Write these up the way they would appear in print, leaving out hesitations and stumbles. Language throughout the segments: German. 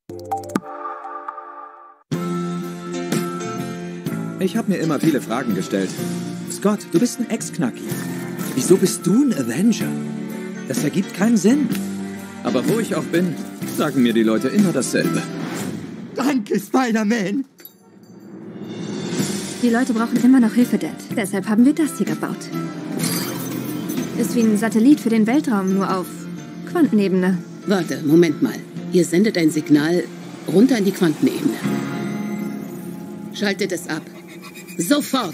Ich habe mir immer viele Fragen gestellt. Scott, du bist ein Ex-Knacki. Wieso bist du ein Avenger? Das ergibt keinen Sinn. Aber wo ich auch bin, sagen mir die Leute immer dasselbe. Danke, Spider-Man. Die Leute brauchen immer noch Hilfe, Dad. Deshalb haben wir das hier gebaut. Ist wie ein Satellit für den Weltraum, nur auf Quantenebene. Warte, Moment mal. Ihr sendet ein Signal runter in die Quantenebene. Schaltet es ab. Sofort!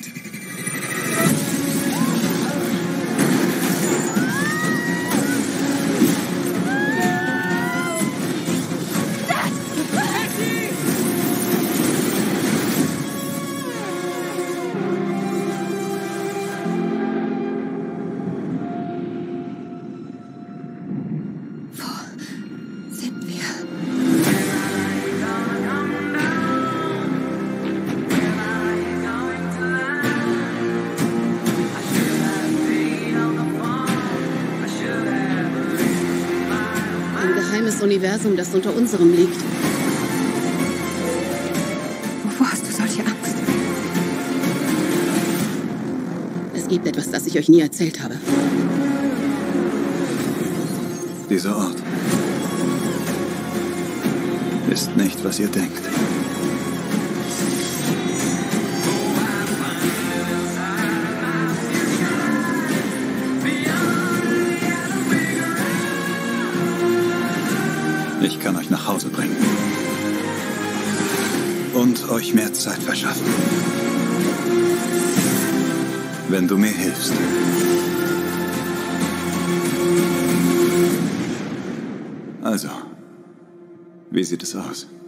Universum, das unter unserem liegt. Wovor hast du solche Angst? Es gibt etwas, das ich euch nie erzählt habe. Dieser Ort ist nicht, was ihr denkt. Ich kann euch nach Hause bringen. Und euch mehr Zeit verschaffen. Wenn du mir hilfst. Also, wie sieht es aus?